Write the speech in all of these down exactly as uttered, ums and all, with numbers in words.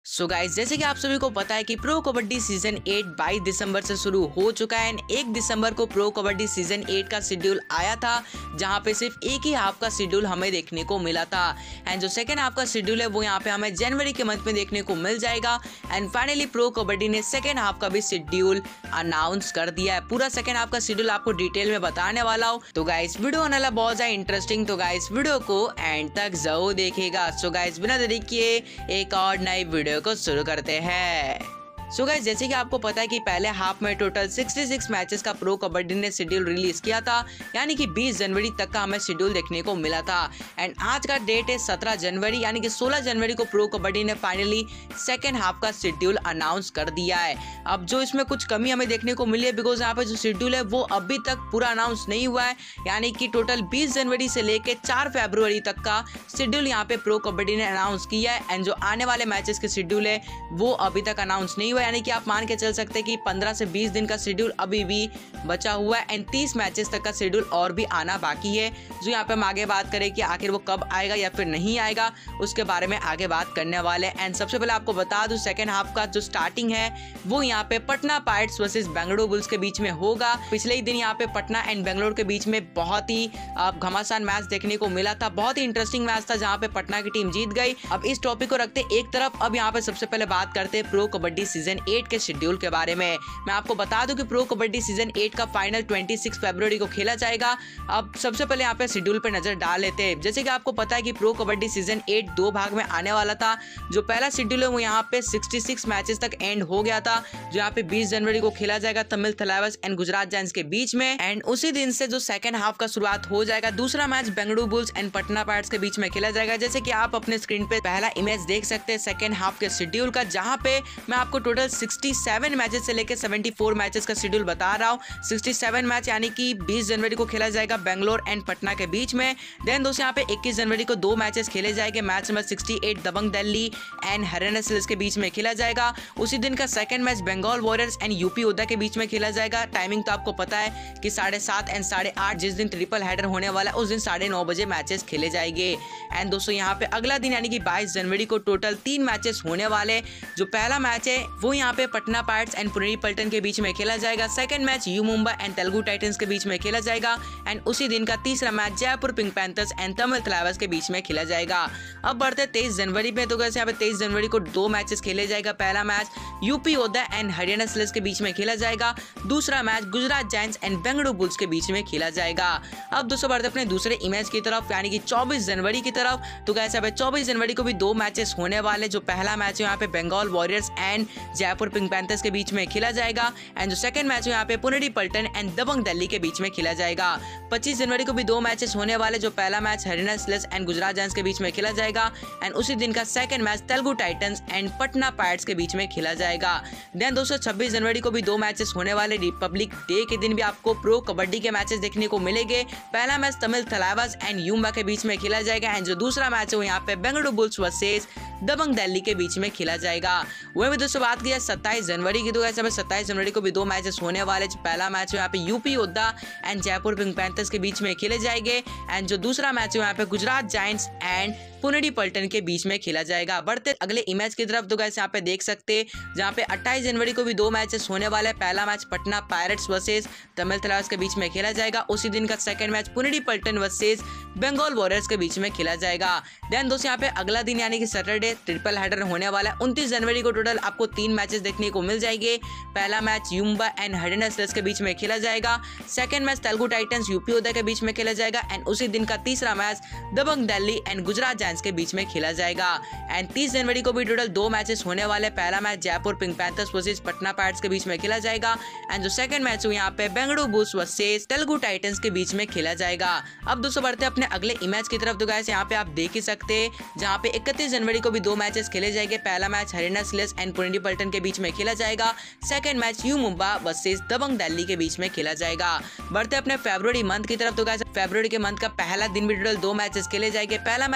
सो so guys, जैसे कि आप सभी को पता है कि प्रो कबड्डी सीजन एट बाईस दिसंबर से शुरू हो चुका है एंड एक दिसंबर को प्रो कबड्डी सीजन एट का शेड्यूल आया था, जहां पे सिर्फ एक ही हाफ का शेड्यूल हमें देखने को मिला था एंड जो सेकंड हाफ का शेड्यूल है वो यहां पे हमें जनवरी के मंथ में देखने को मिल जाएगा। एंड फाइनली प्रो कबड्डी ने सेकंड हाफ का भी शेड्यूल अनाउंस कर दिया है। पूरा सेकंड हाफ का शेड्यूल आपको डिटेल में बताने वाला हूँ, तो गाइस वीडियो होने वाला बहुत ज्यादा इंटरेस्टिंग, तो गाइस वीडियो को एंड तक जरूर देखिएगा। सो गाइस बिना देरी किए एक और नई वीडियो को शुरू करते हैं। सो गाइस, जैसे कि आपको पता है कि पहले हाफ में टोटल छियासठ मैचेस का प्रो कबड्डी ने शेड्यूल रिलीज किया था, यानी कि बीस जनवरी तक का हमें शेड्यूल देखने को मिला था। एंड आज का डेट है सत्रह जनवरी, यानी कि सोलह जनवरी को प्रो कबड्डी ने फाइनली सेकेंड हाफ का शेड्यूल अनाउंस कर दिया है। अब जो इसमें कुछ कमी हमें देखने को मिली है, बिकॉज यहाँ पे जो शेड्यूल है वो अभी तक पूरा अनाउंस नहीं हुआ है, यानी कि टोटल बीस जनवरी से लेकर चार फरवरी तक का शेड्यूल यहाँ पे प्रो कबड्डी ने अनाउंस किया है। एंड जो आने वाले मैचेस के शेड्यूल है वो अभी तक अनाउंस नहीं हुआ, यानी कि आप मान के चल सकते हैं कि पंद्रह से बीस दिन का शेड्यूल अभी भी बचा हुआ है एंड तीस मैचेस तक का शेड्यूल और भी आना बाकी है। जो यहाँ पे हम आगे बात करें कि आखिर वो कब आएगा या फिर नहीं आएगा, उसके बारे में आगे बात करने वाले हैं। एंड सबसे पहले आपको बता दूं, सेकंड हाफ का जो स्टार्टिंग है वो यहाँ पे Patna Pirates versus Bengaluru Bulls के बीच में होगा। पिछले ही दिन यहाँ पे पटना एंड बेंगलुरु के बीच में बहुत ही घमासान मैच देखने को मिला था, बहुत ही इंटरेस्टिंग मैच था जहाँ पे पटना की टीम जीत गई। अब इस टॉपिक को रखते एक तरफ, अब यहाँ पे सबसे पहले बात करते हैं प्रो कबड्डी सीजन एट के शेड्यूल के बारे में। मैं आपको बता दूं कि प्रो कबड्डी सीजन एट का फाइनल छब्बीस फरवरी को खेला जाएगा। अब सबसे पहले यहाँ पे शेड्यूल पे नजर डाल लेते हैं। जैसे कि आपको पता है कि प्रो कबड्डी सीजन एट दो भाग में आने वाला था। जो पहला शेड्यूल है वो यहाँ पे छियासठ मैचेस तक एंड हो गया था, जो यहाँ पे बीस जनवरी को खेला जाएगा तमिल थलाइवर्स एंड गुजरात जायंट्स के बीच में। एंड उसी दिन से जो सेकंड हाफ का शुरुआत हो जाएगा। दूसरा match Bengaluru Bulls and Patna Pirates के बीच में खेला जाएगा। जैसे कि आप अपने स्क्रीन पे पहला इमेज देख सकते हैं सेकंड हाफ के शेड्यूल का, जहां पे मैं आपको टोटल सड़सठ मैचेस से लेकर चौहत्तर मैचेस का शेड्यूल बता रहा हूं। सड़सठ मैच यानी कि बीस जनवरी को खेला जाएगा बेंगलोर एंड पटना के बीच में। देन दोस्तों यहाँ पे इक्कीस जनवरी को दो मैचेस खेले जाएंगे। मैच नंबर अड़सठ दबंग दिल्ली एंड हरियाणा सिल्स के बीच में खेला जाएगा। उसी दिन का second match Bengal Warriors and UP Yoddha के बीच में खेला जाएगा। टाइमिंग तो आपको पता है कि साढ़े सात एंड साढ़े आठ, जिस दिन ट्रिपल हेडर होने वाला है उस दिन साढ़े नौ बजे मैचेस खेले जाएंगे। एंड दोस्तों यहाँ पे अगला दिन यानी कि बाईस जनवरी को टोटल तीन मैचेस होने वाले। जो पहला मैच है वो यहाँ पे पटना पायरेट्स एंड पुनेरी पल्टन के बीच में खेला जाएगा। Second match U Mumbai and Telugu Titans के बीच में खेला जाएगा। एंड उसी दिन का तीसरा match Jaipur Pink Panthers and Tamil Thalaivas के बीच में खेला जाएगा। अब बढ़ते तेईस जनवरी में, तो कैसे यहाँ पे तेईस जनवरी को दो मैचेस खेले जाएगा। पहला match UP Yoddha and Haryana Steelers के बीच में खेला जाएगा। दूसरा match Gujarat Giants and Bengaluru Bulls के बीच में खेला जाएगा। अब दोस्तों बढ़ते अपने दूसरे इमेज की तरफ, यानी कि चौबीस जनवरी की तरफ, तो कैसे यहाँ पे चौबीस जनवरी को भी दो मैचेस होने वाले। जो पहला मैच है यहाँ पे Bengal Warriors and Jaipur Pink Panthers के बीच में खेला जाएगा। एंड जो सेकंड मैच है यहाँ पे पुनेरी पल्टन एंड दबंग दिल्ली के बीच में खेला जाएगा। पच्चीस जनवरी को भी दो मैचेस होने वाले। जो पहला match Haryana Steelers and Gujarat Giants के बीच में खेला जाएगा। एंड उसी दिन का second match Telugu Titans and Patna Pirates के बीच में खेला जाएगा। देन दोस्तों छब्बीस जनवरी को भी दो मैचेस होने वाले। रिपब्लिक डे के दिन भी आपको प्रो कबड्डी के मैचेस देखने को मिलेंगे। पहला मैच तमिल थलाइवर्स एंड युम्बा के बीच में खेला जाएगा। एंड जो दूसरा मैच है वो यहाँ पे बेंगलुरु बुल्स वर्सेस दबंग दिल्ली के बीच में खेला जाएगा। वहीं भी दोस्तों बात की सत्ताईस जनवरी की, तो ऐसे सत्ताईस जनवरी को भी दो मैचेस होने वाले। पहला मैच यहाँ पे UP Yoddha and Jaipur Pink Panthers के बीच में खेले जाएंगे। एंड जो दूसरा मैच है यहाँ पे गुजरात जायंट्स एंड पुनेरी पल्टन के बीच में खेला जाएगा। बढ़ते अगले इमेज की तरफ, तो गाइस यहाँ पे देख सकते हैं जहाँ पे अट्ठाईस जनवरी को भी दो मैचेस होने वाले। पहला match Patna Pirates versus Tamil Thalaivas के बीच में खेला जाएगा। उसी दिन का second match Puneri Paltan versus Bengal Warriors के बीच में खेला जाएगा। देन दोस्तों यहाँ पे अगला दिन यानी कि सैटरडे ट्रिपल हेडर होने वाला है। उनतीस जनवरी को टोटल आपको तीन मैचेस देखने को मिल जाएंगे। पहला मैच युम्बा एंड हरियाणा सिल्स के बीच में खेला जाएगा। Second match Telugu Titans UP Yoddha के बीच में खेला जाएगा। एंड उसी दिन का तीसरा match Dabang Delhi and Gujarat Giants के बीच में खेला जाएगा। एंड तीस जनवरी को भी टोटल दो मैचेस होने वाले। पहला match Jaipur Pink Panthers versus Patna Pirates के बीच में खेला जाएगा। एंड जो सेकंड मैच है यहाँ पे Bengaluru Bulls versus Telugu Titans के बीच में खेला जाएगा। अब दोस्तों बढ़ते अपने अगले इमेज की तरफ, तो गाइस यहाँ पे आप देख ही सकते हैं जहाँ पे इकतीस जनवरी को भी दो मैचेस खेले जाएंगे। पहला match Haryana Steelers and Puneri Paltan के बीच में खेला जाएगा। Second match U Mumba versus Dabang Delhi के बीच में खेला जाएगा। बढ़ते अपने फरवरी मंथ की तरफ, तो गाइस फरवरी के मंथ का पहला दिन भी टोटल दो मैचेस खेले जाएंगे। पहला match Bengal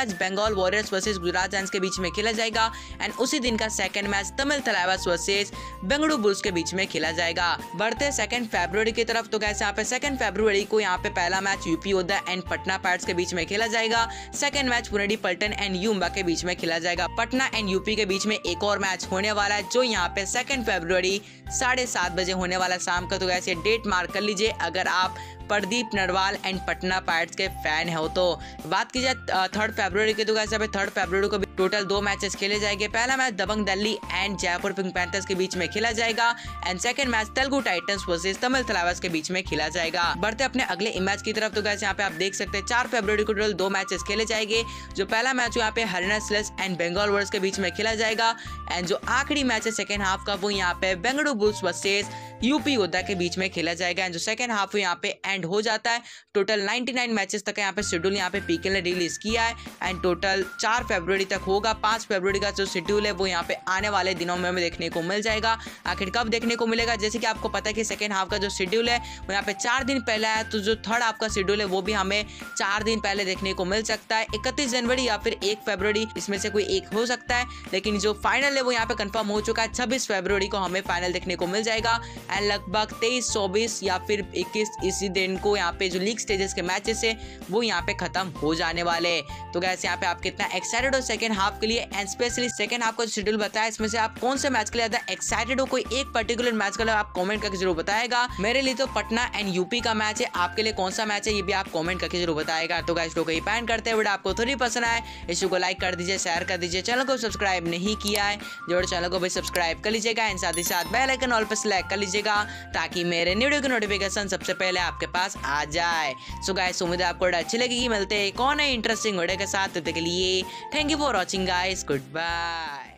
Bengal Warriors versus Gujarat Giants के बीच में खेला जाएगा। एंड उसी दिन का second match Tamil Thalaivas versus Bengaluru Bulls के बीच में खेला जाएगा। बढ़ते सेकंड फरवरी की तरफ, तो कैसे यहाँ पे सेकंड फरवरी को यहाँ पे पहला match UP Yoddha and Patna Pirates के बीच में खेला जाएगा। Second match Puneri Paltan and युम्बा के बीच में खेला जाएगा। पटना एंड यूपी के बीच में एक और मैच होने वाला है जो यहाँ पे सेकंड फरवरी साढ़े सात बजे होने वाला शाम का। तो कैसे डेट मार्क कर लीजिए अगर आप प्रदीप नरवाल एंड पटना पायरेट्स के फैन हो तो। बात की जाए थर्ड फरवरी की, तो कैसे थर्ड फरवरी को भी टोटल दो मैचेस खेले जाएंगे। पहला match Dabang Delhi and Jaipur Pink Panthers के बीच में खेला जाएगा and second match Telugu Titans versus Tamil Thalaivas के बीच में खेला जाएगा। बढ़ते अपने अगले मैच की तरफ, तो कैसे यहाँ पे आप देख सकते हैं चार फरवरी को टोटल दो मैचेस खेले जाएंगे। जो पहला मैच यहाँ पे Haryana Steelers and Bengal Warriors के बीच में खेला जाएगा एंड जो आखिरी मैच है सेकंड हाफ का वो यहाँ पे बेंगलुरु बुल्स वर्सेस यूपी योद्धा के बीच में खेला जाएगा। एंड जो सेकंड हाफ यहाँ पे एंड हो जाता है। टोटल निन्यानवे मैचेस तक यहाँ पे शेड्यूल यहाँ पे पीकेएल ने रिलीज किया है एंड टोटल चार फरवरी तक होगा। पाँच फरवरी का जो शेड्यूल है वो यहाँ पे आने वाले दिनों में हमें देखने को मिल जाएगा। आखिर कब देखने को मिलेगा, जैसे कि आपको पता है कि सेकंड हाफ का जो शेड्यूल है वो यहाँ पे चार दिन पहले है, तो जो थर्ड हाफ का शेड्यूल है वो भी हमें चार दिन पहले देखने को मिल सकता है। इकतीस जनवरी या फिर एक फरवरी, इसमें से कोई एक हो सकता है, लेकिन जो फाइनल है वो यहाँ पे कंफर्म हो चुका है। छब्बीस फरवरी को हमें फाइनल देखने को मिल जाएगा एंड लगभग तेईस चौबीस या फिर इक्कीस इसी दिन को यहाँ पे जो लीग स्टेजेस के मैचेस है वो यहाँ पे खत्म हो जाने वाले। तो गैस यहाँ पे आप कितना एक्साइटेड हो सेकंड हाफ के लिए एंड स्पेशली सेकंड हाफ का जो शेड्यूल बताया इसमें से आप कौन से मैच के लिए ज्यादा एक्साइटेड हो, कोई एक पर्टिकुलर मैच के लिए आप कमेंट करके जरूर बताएगा। मेरे लिए तो पटना एंड यूपी का मैच है, आपके लिए कौन सा मैच है ये भी आप कमेंट करके जरूर बताएगा। तो गाइस वीडियो को पैन करते हैं, वीडियो आपको थोड़ी पसंद आए इस को लाइक कर दीजिए, शेयर कर दीजिए, चैनल को सब्सक्राइब नहीं किया है जो चैनल को भी सब्सक्राइब कर लीजिएगा एंड साथ ही साथ बेल आइकन ऑल पर सिलेक्ट कर लीजिएगा ताकि मेरे वीडियो की नोटिफिकेशन सबसे पहले आपके पास आ जाए। सो गाइस उम्मीद है आपको अच्छी लगेगी। मिलते हैं कौन है इंटरेस्टिंग वीडियो के साथ, तब तक के लिए thank you for watching guys, good bye.